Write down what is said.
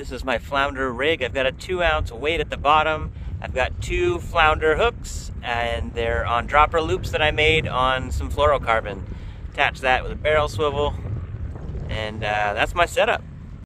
This is my flounder rig. I've got a 2-ounce weight at the bottom. I've got 2 flounder hooks, and they're on dropper loops that I made on some fluorocarbon. Attach that with a barrel swivel, and that's my setup.